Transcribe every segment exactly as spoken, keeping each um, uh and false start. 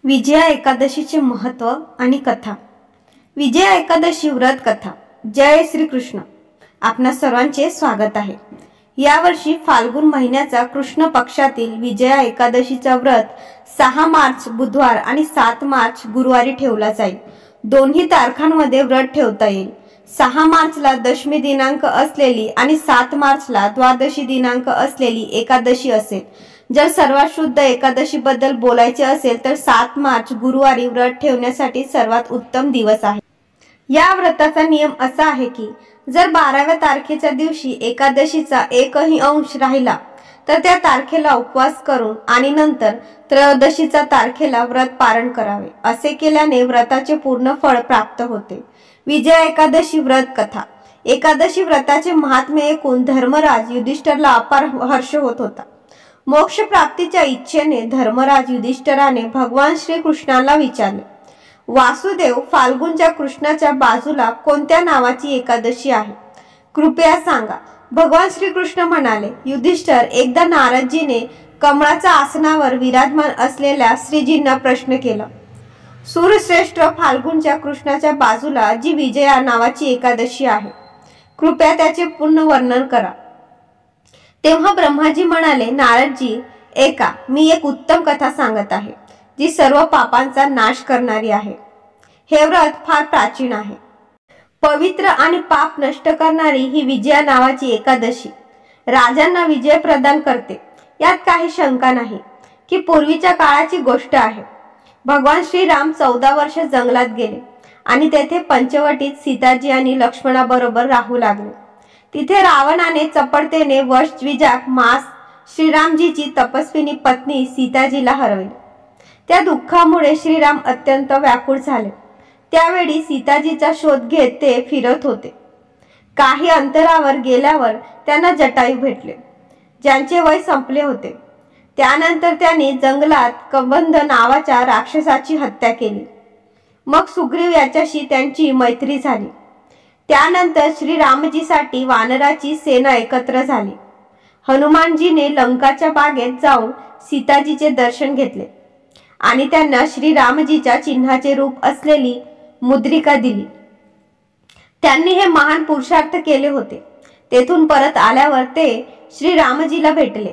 विजया एकादशीचे महत्त्व आणि कथा. विजया एकादशी व्रत कथा. जय श्री कृष्ण. आपणा सर्वांचे स्वागत आहे. यावर्षी फाल्गुन महिन्याचा कृष्ण पक्षातील विजया एकादशीचा व्रत सहा मार्च बुधवार आणि सात मार्च गुरुवारी ठेवला जाईल. दोन्ही तारखांमध्ये व्रत ठेवता येईल. सहा मार्चला दशमी दिनांक असलेली आणि सात मार्चला द्वादशी दिनांक असलेली एकादशी असेल. जर सर्वात शुद्ध एकादशी बद्दल बोलायचे असेल तर सात मार्च गुरुवारी व्रत ठेवण्यासाठी सर्वात उत्तम दिवस आहे. या व्रताचा नियम असा आहे की जर बाराव्या तारखेच्या दिवशी एकादशीचा एकही अंश राहिला तर त्या तारखेला उपवास करून आणि नंतर त्रयोदशीचा तारखेला व्रत पारण करावे. असे केल्याने व्रताचे पूर्ण फळ प्राप्त होते. विजया एकादशी व्रत कथा. एकादशी व्रताचे महात्म्य ऐकून धर्मराज युधिष्ठिरला अपार हर्ष होत होता. मोक्ष प्राप्तीच्या इच्छेने धर्मराज युधिष्ठिराने भगवान श्री कृष्णाला विचारले, वासुदेव, फाल्गुनच्या कृष्णाच्या बाजूला कोणत्या नावाची एकादशी आहे? कृपया सांगा. भगवान श्री कृष्ण म्हणाले, युधिष्ठिर, एकदा नारदजीने कमळाच्या आसनावर विराजमान असलेल्या श्रीजींना प्रश्न केला, सूरश्रेष्ठ, फाल्गुनच्या कृष्णाच्या बाजूला जी विजया नावाची एकादशी आहे, कृपया त्याचे पूर्ण वर्णन करा. तेव्हा ब्रह्माजी म्हणाले, नारदजी, ऐका, मी एक उत्तम कथा सांगत आहे जी सर्व पापांचा नाश करणारी आहे. हे व्रत फार प्राचीन आहे. पवित्र आणि पाप नष्ट करणारी ही विजया नावाची एकादशी राजांना विजय प्रदान करते. यात काही शंका नाही की पूर्वीच्या काळाची गोष्ट आहे. भगवान श्रीराम चौदा वर्ष जंगलात गेले आणि तेथे पंचवटीत सीताजी आणि लक्ष्मणाबरोबर राहू लागले. तिथे रावणाने चपळतेने वशद्विजाक मास श्रीरामजीची तपस्विनी पत्नी सीताजीला हरवली. त्या दुःखामुळे श्रीराम अत्यंत व्याकुळ झाले. त्यावेळी सीताजीचा शोध घेत ते फिरत होते. काही अंतरावर गेल्यावर त्यांना जटायू भेटले, ज्यांचे वय संपले होते. त्यानंतर त्यांनी जंगलात कबंध नावाच्या राक्षसाची हत्या केली. मग सुग्रीव याच्याशी त्यांची मैत्री झाली. त्यानंतर श्रीरामजीसाठी वानराची सेना एकत्र झाली. हनुमानजीने लंकाच्या बागेत जाऊन सीताजीचे दर्शन घेतले आणि त्यांना श्रीरामजीच्या चिन्हाचे रूप असलेली मुद्रिका दिली. त्यांनी हे महान पुरुषार्थ केले होते. तेथून परत आल्यावर ते श्रीरामजीला भेटले.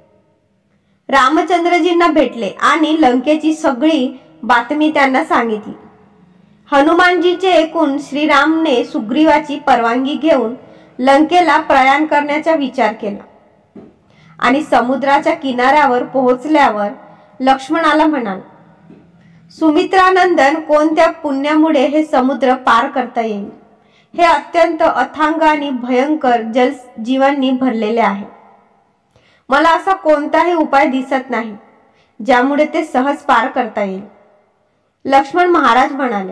रामचंद्रजींना भेटले आणि लंकेची सगळी बातमी त्यांना सांगितली. हनुमानजीचे ऐकून श्रीरामने सुग्रीवाची परवानगी घेऊन लंकेला प्रयाण करण्याचा विचार केला आणि समुद्राच्या किनाऱ्यावर पोहोचल्यावर लक्ष्मणाला म्हणाला, सुमित्रानंदन, कोणत्या पुण्यामुळे हे समुद्र पार करता येईल? हे अत्यंत अथांग आणि भयंकर जल जीवांनी भरलेले आहे. मला असा कोणताही उपाय दिसत नाही ज्यामुळे ते सहज पार करता येईल. लक्ष्मण महाराज म्हणाले,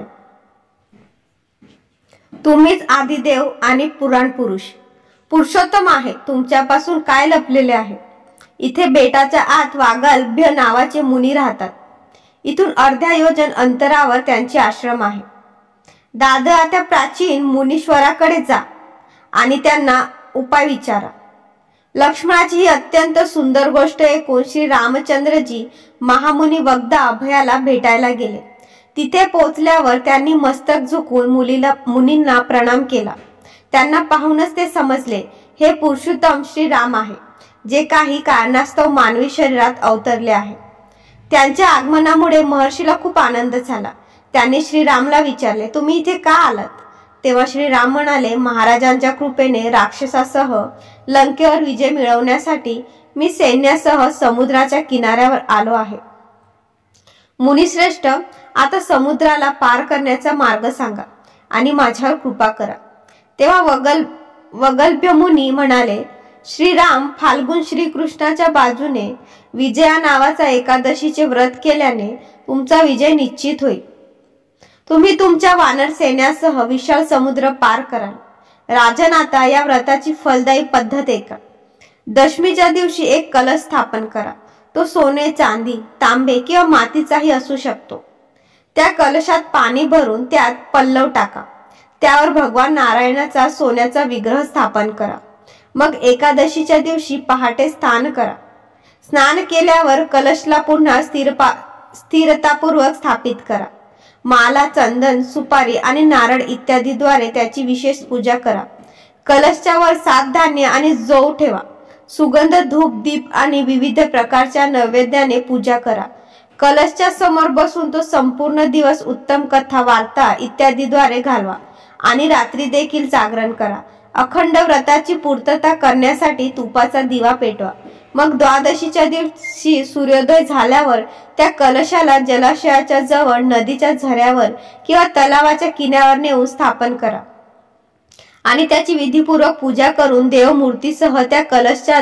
तुम्हीच आदिदेव आणि पुराण पुरुष पुरुषोत्तम आहे. तुमच्यापासून काय लपलेले आहे? इथे बेटाच्या आत वागालभ्य नावाचे मुनी राहतात. इथून अर्ध्या योजन अंतरावर त्यांचे आश्रम आहे. दादा, त्या प्राचीन मुनीश्वराकडे जा आणि त्यांना उपाय विचारा. लक्ष्मणाची ही अत्यंत सुंदर गोष्ट ऐकून श्री रामचंद्रजी महामुनी वग्दा अभयाला भेटायला गेले. तिथे पोहोचल्यावर त्यांनी मस्तक झुकवून मुलीला मुनींना प्रणाम केला. त्यांना पाहूनच ते समजले हे पुरुषोत्तम श्री राम आहे, जे काही कारणास्तव मानवी शरीरात अवतरले आहे. त्यांच्या आगमनामुळे महर्षीला खूप आनंद झाला. त्यांनी श्रीरामला विचारले, तुम्ही इथे का आलात? तेव्हा श्रीराम म्हणाले, महाराजांच्या कृपेने राक्षसासह लंकेवर विजय मिळवण्यासाठी मी सैन्यासह समुद्राच्या किनाऱ्यावर आलो आहे. मुनिश्रेष्ठ, आता समुद्राला पार करण्याचा मार्ग सांगा आणि माझ्यावर कृपा करा. तेव्हा वगल वगल्भ्य मुनी म्हणाले, श्रीराम, फाल्गुन श्रीकृष्णाच्या बाजूने विजया नावाचा एकादशीचे व्रत केल्याने तुमचा विजय निश्चित होईल. तुम्ही तुमच्या वानर सैन्यासह विशाल समुद्र पार कराल. राजन, आता या व्रताची फलदायी पद्धत ऐका. दशमीच्या दिवशी एक कलश स्थापन करा. तो सोने, चांदी, तांबे किंवा मातीचाही असू शकतो. त्या कलशात पाणी भरून त्यात पल्लव टाका. त्यावर भगवान नारायणाचा सोन्याचा विग्रह स्थापन करा. मग एकादशीच्या दिवशी पहाटे स्नान करा. स्नान केल्यावर कलशला पुन्हा स्थिर पा स्थिरतापूर्वक स्थापित करा। माला, चंदन, सुपारी आणि नारळ इत्यादीद्वारे त्याची विशेष पूजा करा। कलशच्या वर सात धान्य आणि जौ ठेवा। सुगंध, धूप, दीप आणि विविध प्रकारच्या नैवेद्याने पूजा करा। कलशच्या समोर बसून तो संपूर्ण दिवस उत्तम कथा, वार्ता इत्यादीद्वारे घालवा आणि रात्री देखील जागरण करा। अखंड व्रताची पूर्तता करण्यासाठी तुपाचा दिवा पेटवा। मग द्वादशीच्या दिवशी सूर्योदय झाल्यावर त्या कलशाला जलाशयाच्या जवळ, नदीच्या झऱ्यावर किंवा तलावाच्या किनाऱ्यावर नेऊन स्थापन करा आणि त्याची विधीपूर्वक पूजा करून देवमूर्तीसह त्या कलशच्या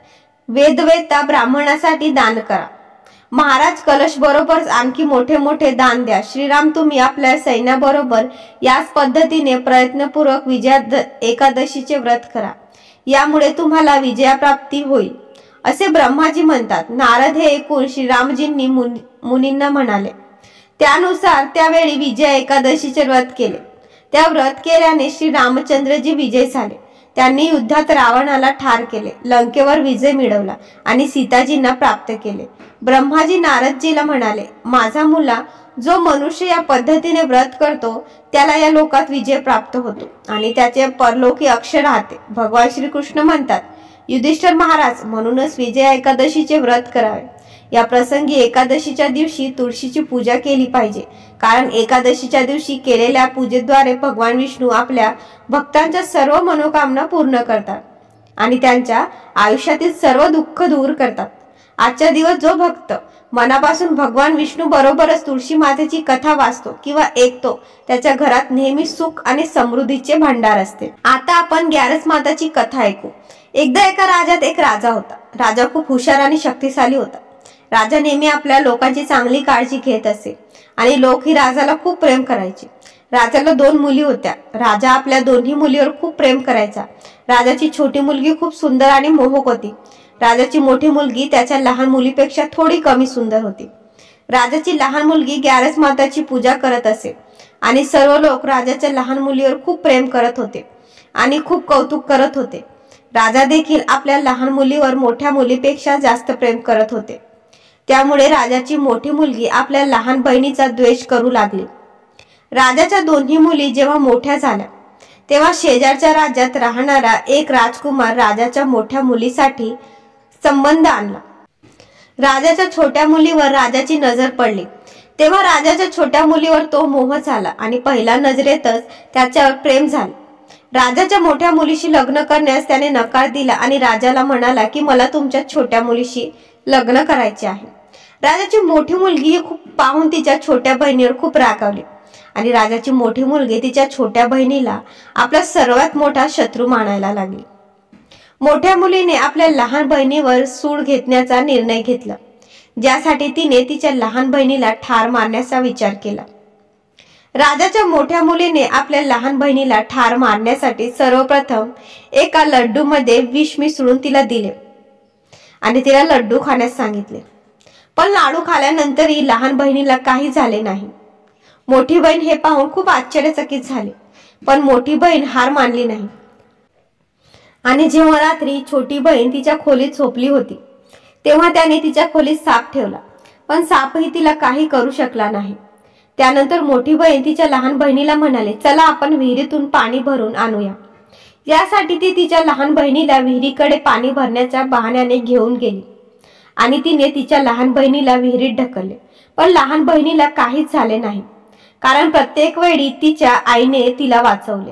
वेदवेत्ता ब्राह्मणासाठी दान करा। महाराज, कलश बरोबर आणखी मोठे मोठे दान द्या। श्रीराम, तुम्ही आपल्या सैन्याबरोबर याच पद्धतीने प्रयत्नपूर्वक विजया एकादशीचे व्रत करा, यामुळे तुम्हाला विजयाप्राप्ती होईल असे ब्रह्माजी म्हणतात। नारद हे ऐकून श्रीरामजींनी मुनींना म्हणाले। त्यानुसार त्यावेळी विजया एकादशीचे व्रत केले। त्या व्रत केल्याने श्री रामचंद्रजी विजय झाले। त्यांनी युद्धात रावणाला ठार केले, लंकेवर विजय मिळवला आणि सीताजींना प्राप्त केले। ब्रह्माजी नारदजीला म्हणाले, माझा मुला, जो मनुष्य या पद्धतीने व्रत करतो त्याला या लोकात विजय प्राप्त होतो आणि त्याचे परलोकी अक्षर राहते। भगवान श्रीकृष्ण म्हणतात, युधिष्ठिर महाराज, म्हणूनच विजया एकादशीचे व्रत करावे। या प्रसंगी एकादशीच्या दिवशी तुळशीची पूजा केली पाहिजे, कारण एकादशीच्या दिवशी केलेल्या पूजेद्वारे भगवान विष्णू आपल्या भक्तांच्या सर्व मनोकामना पूर्ण करतात आणि त्यांच्या आयुष्यातील सर्व दुःख दूर करतात। आजच्या दिवस जो भक्त मनापासून भगवान विष्णू बरोबरच तुळशी मातेची कथा वाचतो किंवा ऐकतो, त्याच्या घरात नेहमी सुख आणि समृद्धीचे भांडार असते। आता आपण ग्यारस माताची कथा ऐकू। एकदा एका राज्यात एक राजा होता। राजा खूप हुशार आणि शक्तिशाली होता। राजा नेहमी आपल्या लोकांची चांगली काळजी घेत असे आणि लोकही राजाला खूप प्रेम करायचे। राजाला दोन मुली होत्या। राजा आपल्या दोन्ही मुलीवर खूप प्रेम करायचा। राजाची छोटी मुलगी खूप सुंदर आणि मोहक होती। राजाची मोठी मुलगी त्याच्या लहान मुलीपेक्षा थोडी कमी सुंदर होती। राजाची लहान मुलगी ग्यारस माताची पूजा करत असे आणि सर्व लोक राजाच्या लहान मुलीवर खूप प्रेम करत होते आणि खूप कौतुक करत होते। राजा देखील आपल्या लहान मुलीवर मोठ्या मुलीपेक्षा जास्त प्रेम करत होते। त्यामुळे राजाची मोठी मुलगी आपल्या लहान बहिणीचा द्वेष करू लागली। राजाच्या दोन्ही मुली जेव्हा मोठ्या झाल्या तेव्हा शेजारच्या राज्यात राहणारा एक राजकुमार राजाच्या मोठ्या मुलीसाठी संबंध आणला। राजाच्या छोट्या मुलीवर राजाची नजर पडली तेव्हा राजाच्या छोट्या मुलीवर तो मोह झाला आणि पहिल्या नजरेतच त्याच्यावर प्रेम झाले। राजाच्या मोठ्या मुलीशी लग्न करण्यास त्याने नकार दिला आणि राजाला म्हणाला की मला तुमच्या छोट्या मुलीशी लग्न करायचे आहे। राजाची मोठी मुलगी ही खूप पाहून तिच्या छोट्या बहिणीवर खूप रागावली आणि राजाची मोठी मुलगी तिच्या छोट्या बहिणीला आपला सर्वात मोठा शत्रू मानायला लागली। मोठ्या मुलीने आपल्या लहान बहिणीवर सूड घेण्याचा निर्णय घेतला, ज्यासाठी तिने तिच्या लहान बहिणीला ठार मारण्याचा विचार केला। राजाच्या मोठ्या मुलीने आपल्या लहान बहिणीला ठार मारण्यासाठी सर्वप्रथम एका लड्डू मध्ये विष मिसळून तिला दिले आणि तिला लड्डू खाण्यास सांगितले। पण लाडू खाल्यानंतरही लहान बहिणीला काही झाले नाही। मोठी बहीण हे पाहून खूप आश्चर्यचकित झाली, पण मोठी बहीण हार मानली नाही आणि जेव्हा रात्री छोटी बहीण तिच्या खोलीत झोपली होती तेव्हा त्याने तिच्या खोलीत साप ठेवला, पण सापही तिला काही करू शकला नाही। त्यानंतर मोठी बहीण तिच्या लहान बहिणीला म्हणाले, चला आपण विहिरीतून पाणी भरून आणूया। यासाठी ती तिच्या लहान बहिणीला विहिरीकडे पाणी भरण्याच्या बहाण्याने घेऊन गेली आणि तिने तिच्या लहान बहिणीला विहिरीत ढकलले, पण लहान बहिणीला काहीच झाले नाही, कारण प्रत्येक वेळी तिच्या आईने तिला वाचवले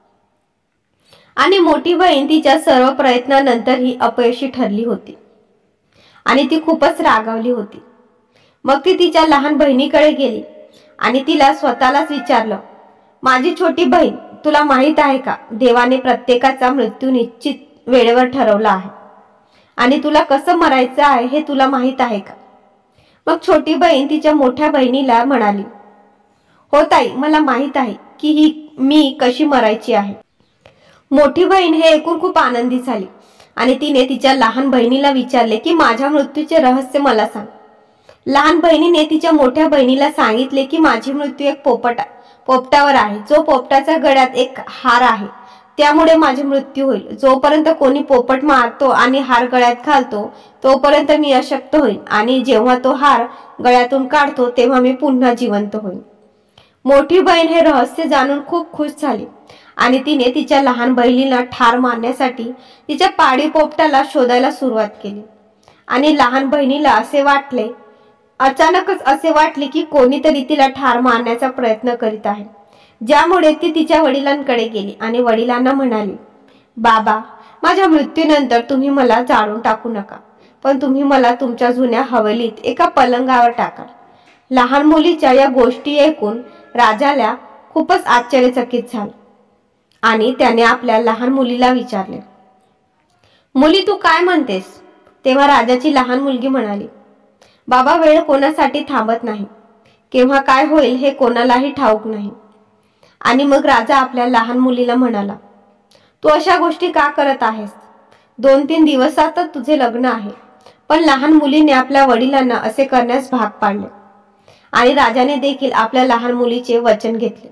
आणि मोठी बहीण तिच्या सर्व प्रयत्नानंतरही अपयशी ठरली होती आणि ती खूपच रागावली होती। मग ती तिच्या लहान बहिणीकडे गेली आणि तिला स्वतःलाच विचारलं, माझी छोटी बहीण, तुला माहित आहे का, देवाने प्रत्येकाचा मृत्यू निश्चित वेळेवर ठरवला आहे आणि तुला कसं मरायचं आहे हे तुला माहित आहे का? मग छोटी बहीण तिच्या मोठ्या बहिणीला म्हणाली, हो ताई, मला माहित आहे की ही मी कशी मरायची आहे। मोठी बहीण हे ऐकून खूप आनंदी झाली आणि तिने तिच्या लहान बहिणीला विचारले की माझ्या मृत्यूचे रहस्य मला सांग। लहान बहिणीने तिच्या मोठ्या बहिणीला सांगितले की माझी मृत्यू एक पोपट पोपटावर आहे, जो पोपटाच्या गळ्यात एक हार आहे। त्यामुळे माझी मृत्यू होईल. जोपर्यंत कोणी पोपट मारतो आणि हार गळ्यात घालतो तोपर्यंत मी अशक्त होईल, आणि जेव्हा तो हार गळ्यातून काढतो तेव्हा मी पुन्हा जिवंत होईल. मोठी बहीण हे रहस्य जाणून खूप खुश झाली आणि तिने तिच्या लहान बहिणीला ठार मारण्यासाठी तिच्या पाळीव पोपटाला शोधायला सुरुवात केली. आणि लहान बहिणीला असे वाटले अचानकच असे वाटले की कोणीतरी तिला ठार मारण्याचा प्रयत्न करीत आहे, ज्यामुळे ती तिच्या वडिलांकडे गेली आणि वडिलांना म्हणाली, बाबा, माझ्या मृत्यूनंतर तुम्ही मला जाळून टाकू नका, पण तुम्ही मला तुमच्या जुन्या हवेलीत एका पलंगावर टाका. लहान मुलीच्या या गोष्टी ऐकून राजाला खूपच आश्चर्यचकित झाले आणि त्याने आपल्या लहान मुलीला विचारले, मुली, तू काय म्हणतेस? तेव्हा राजाची लहान मुलगी म्हणाली, बाबा, वेळ कोणासाठी थांबत नाही. केव्हा काय होईल हे कोणालाही ठाऊक नाही. आणि मग राजा आपल्या लहान मुलीला म्हणाला, तू अशा गोष्टी का करत आहेस? दोन तीन दिवसातच तुझे लग्न आहे. पण लहान मुलीने आपल्या वडिलांना असे करण्यास भाग पाडले आणि राजाने देखील आपल्या लहान मुलीचे वचन घेतले.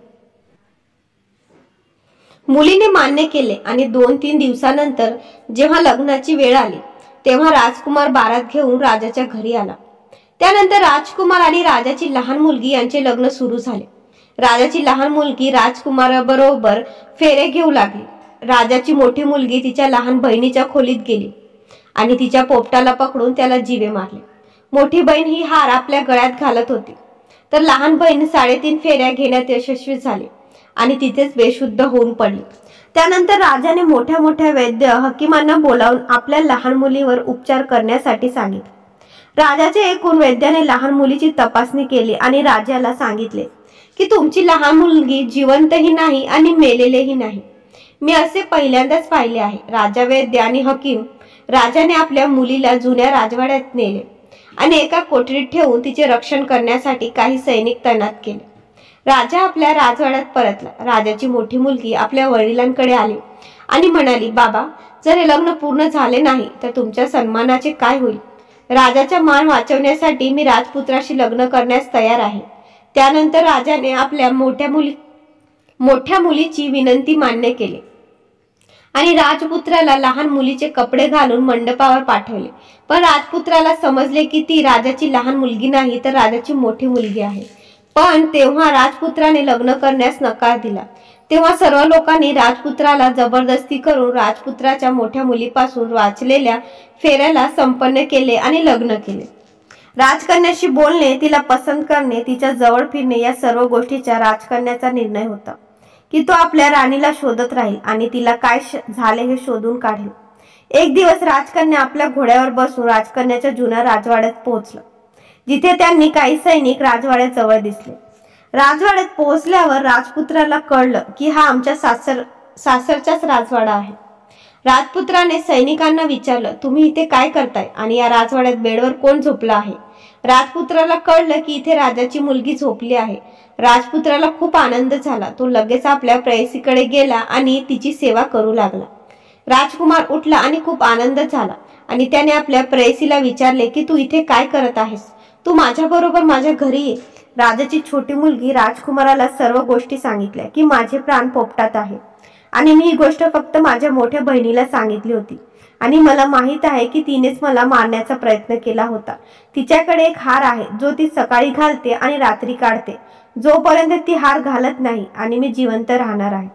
मुलीने मान्य केले आणि दोन तीन दिवसानंतर जेव्हा लग्नाची वेळ आली तेव्हा राजकुमार बारात घेऊन राजाच्या घरी आला. त्यानंतर राजकुमार आणि राजाची लहान मुलगी यांचे लग्न सुरू झाले. राजाची लहान मुलगी राजकुमाराबरोबर फेरे घेऊ लागली. राजाची मोठी मुलगी तिच्या लहान बहिणीच्या खोलीत गेली आणि तिच्या पोपटाला पकडून त्याला जीवे मारले. मोठी बहीण ही हार आपल्या गळ्यात घालत होती, तर लहान बहीण साडेतीन फेऱ्या घेण्यात यशस्वी झाली आणि तिथेच बेशुद्ध होऊन पडली. त्यानंतर राजाने मोठ्या मोठ्या वैद्य हकीमांना बोलावून आपल्या लहान मुलीवर उपचार करण्यासाठी सांगितले. राजाचे ऐकून वैद्याने लहान मुलीची तपासणी केली आणि राजाला सांगितले की तुमची लहान मुलगी जिवंतही नाही आणि मेलेलेही नाही. मी असे पहिल्यांदाच पाहिले आहे. राजा, वैद्य आणि हकीम राजाने आपल्या मुलीला जुन्या राजवाड्यात नेले आणि एका कोठडीत ठेवून तिचे रक्षण करण्यासाठी काही सैनिक तैनात केले. राजा आपल्या राजवाड्यात परतला. राजाची मोठी मुलगी आपल्या वडिलांकडे आली आणि म्हणाली, बाबा, जर हे लग्न पूर्ण झाले नाही तर तुमच्या सन्मानाचे काय होईल? राजाचा मान वाचवण्यासाठी मी राजपुत्राशी लग्न करण्यास तयार आहे. त्यानंतर राजाने आपल्या मोठ्या मुली मोठ्या मुलीची विनंती मान्य केली आणि राजपुत्राला लहान मुलीचे कपडे घालून मंडपावर पाठवले. पण राजपुत्राला समजले की ती राजाची लहान मुलगी नाही तर राजाची मोठी मुलगी आहे. पण तेव्हा राजपुत्राने लग्न करण्यास नकार दिला. तेव्हा सर्व लोकांनी राजपुत्राला जबरदस्ती करून राजपुत्राच्या मोठ्या मुलीपासून वाचलेल्या फेऱ्याला संपन्न केले आणि लग्न केले. राजकन्याशी बोलणे, तिला पसंत करणे, तिच्या जवळ फिरणे या सर्व गोष्टीचा राजकन्याचा निर्णय होता की तो आपल्या राणीला शोधत राहील आणि तिला काय झाले हे शोधून काढेल. एक दिवस राजकन्या आपल्या घोड्यावर बसून राजकन्याच्या जुन्या राजवाड्यात पोहोचला, जिथे त्यांनी काही सैनिक राजवाड्यात जवळ दिसले. राजवाड्यात पोहोचल्यावर राजपुत्राला कळलं की हा आमच्या सासर सासरचाच राजवाडा आहे. राजपुत्राने सैनिकांना विचारलं, तुम्ही इथे काय करताय आणि या राजवाड्यात बेडवर कोण झोपला आहे? राजपुत्राला कळलं की इथे राजाची मुलगी झोपली आहे. राजपुत्राला खूप आनंद झाला. तो लगेच आपल्या प्रेयसीकडे गेला आणि तिची सेवा करू लागला. राजकुमार उठला आणि खूप आनंद झाला आणि त्याने आपल्या प्रेयसीला विचारले की तू इथे काय करत आहेस? तू माझ्याबरोबर माझ्या घरी ये. राजाची छोटी मुलगी राजकुमाराला सर्व गोष्टी सांगितल्या की माझे प्राण पोपटात आहे आणि मी ही गोष्ट फक्त माझ्या मोठ्या बहिणीला सांगितली होती आणि मला माहित आहे की तिनेच मला मारण्याचा प्रयत्न केला होता. तिच्याकडे एक हार आहे जो ती सकाळी घालते आणि रात्री काढते. जोपर्यंत ती हार घालत नाही आणि मी जिवंत राहणार आहे,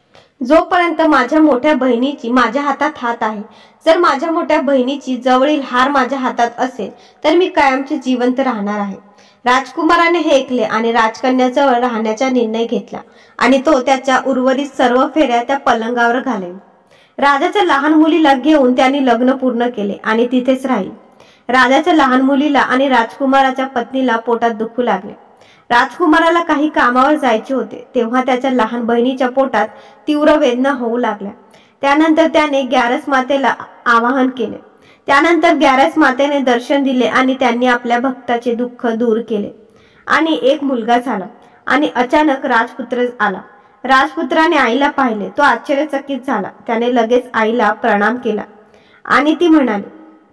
जोपर्यंत माझ्या मोठ्या बहिणीची माझ्या हातात हात आहे. जर माझ्या मोठ्या बहिणीची जवळील हार माझ्या हातात असेल तर मी कायमचे जिवंत राहणार आहे. राजकुमाराने हे ऐकले आणि राजकन्याजवळ राहण्याचा निर्णय घेतला आणि तो त्याच्या उर्वरित सर्व फेऱ्या त्या पलंगावर घालेल. राजाच्या लहान मुलीला घेऊन त्यांनी लग्न पूर्ण केले आणि तिथेच राहील. राजाच्या लहान मुलीला आणि राजकुमाराच्या पत्नीला पोटात दुखू लागले. राजकुमाराला काही कामावर जायचे होते तेव्हा त्याच्या लहान बहिणीच्या पोटात तीव्र वेदना होऊ लागल्या. त्यानंतर त्याने ग्यारस मातेला आवाहन केले. त्यानंतर ग्यारस मातेने दर्शन दिले आणि त्यांनी आपल्या भक्ताचे दुःख दूर केले आणि एक मुलगा झाला आणि अचानक राजपुत्र आला. राजपुत्राने आईला पाहिले. तो आश्चर्यचकित झाला. त्याने लगेच आईला प्रणाम केला आणि ती म्हणाली,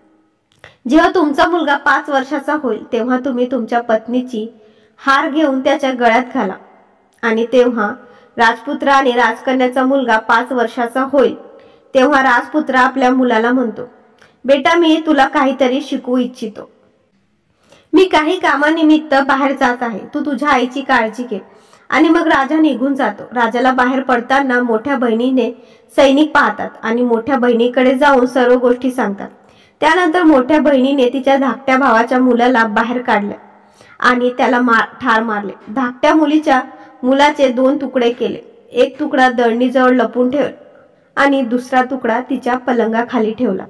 जेव्हा तुमचा मुलगा पाच वर्षाचा होईल तेव्हा तुम्ही तुमच्या पत्नीची हार घेऊन त्याच्या गळ्यात घाला. आणि तेव्हा राजपुत्र आणि राजकन्याचा मुलगा पाच वर्षाचा होईल तेव्हा राजपुत्र आपल्या मुलाला म्हणतो, बेटा मी तुला काहीतरी शिकवू इच्छितो. मी काही कामानिमित्त बाहेर जात आहे, तू तु तुझ्या आईची काळजी घे. आणि मग राजा निघून जातो. राजाला बाहेर पडताना मोठ्या बहिणीने सैनिक पाहतात आणि मोठ्या बहिणीकडे जाऊन सर्व गोष्टी सांगतात. त्यानंतर मोठ्या बहिणीने तिच्या धाकट्या भावाच्या मुलाला बाहेर काढले आणि त्याला मार ठार मारले. धाकट्या मुलीच्या मुलाचे दोन तुकडे केले. एक तुकडा दळणीजवळ लपून ठेवला आणि दुसरा तुकडा तिच्या पलंगाखाली ठेवला.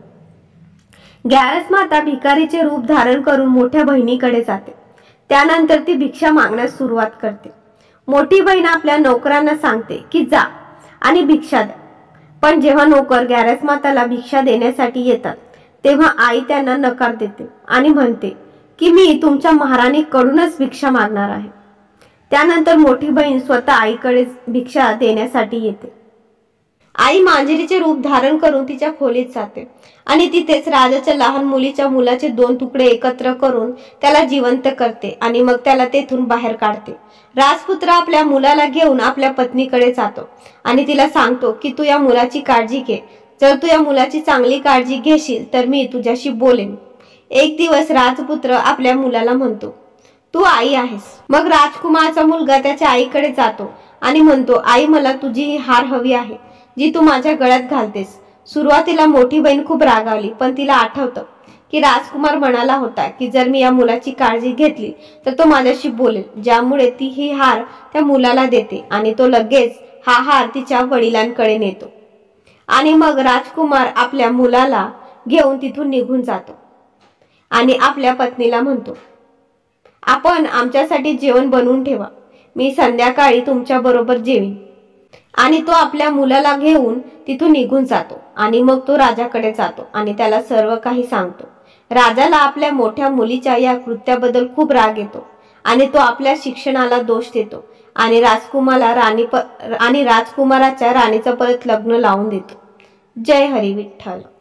गॅरस माता भिकारीचे रूप धारण करून मोठ्या बहिणीकडे जाते. त्यानंतर ती भिक्षा मागण्यास सुरुवात करते. मोठी बहीण आपल्या नोकरांना सांगते की जा आणि भिक्षा द्या. पण जेव्हा नोकर गॅरस माताला भिक्षा देण्यासाठी येतात तेव्हा आई त्यांना नकार देते आणि म्हणते की मी तुमच्या महाराणीकडूनच भिक्षा मागणार आहे. त्यानंतर मोठी बहीण स्वतः आईकडे भिक्षा देण्यासाठी येते. आई मांजरीचे रूप धारण करून तिच्या खोलीत जाते आणि तिथेच राजाच्या लहान मुलीच्या मुलाचे दोन तुकडे एकत्र करून त्याला जिवंत करते आणि मग त्याला तेथून बाहेर काढते. राजपुत्र आपल्या मुलाला घेऊन आपल्या पत्नीकडे जातो आणि तिला सांगतो की तू या मुलाची काळजी घे. जर तू या मुलाची चांगली काळजी घेशील तर मी तुझ्याशी बोलेन. एक दिवस राजपुत्र आपल्या मुलाला म्हणतो, तू आई आहेस. मग राजकुमारचा मुलगा त्याच्या आईकडे जातो आणि म्हणतो, आई मला तुझी ही हार हवी आहे जी तू माझ्या गळ्यात घालतेस. सुरुवातीला मोठी बहीण खूप रागावली, पण तिला आठवतं की राजकुमार म्हणाला होता की जर मी या मुलाची काळजी घेतली तर तो माझ्याशी बोलेल. ज्यामुळे ती ही हार त्या मुलाला देते आणि तो लगेच हा हार तिच्या वडिलांकडे नेतो. आणि मग राजकुमार आपल्या मुलाला घेऊन तिथून निघून जातो आणि आपल्या पत्नीला म्हणतो, आपण आमच्यासाठी जेवण बनवून ठेवा, मी संध्याकाळी तुमच्या बरोबर जेवीन. आणि तो आपल्या मुलाला घेऊन तिथून निघून जातो आणि मग तो राजाकडे जातो आणि त्याला सर्व काही सांगतो. राजाला आपल्या मोठ्या मुलीच्या या कृत्याबद्दल खूप राग येतो आणि तो आपल्या शिक्षणाला दोष देतो आणि राजकुमारला राणी प आणि राजकुमाराच्या राणीचं परत लग्न लावून देतो. जय हरी विठ्ठल.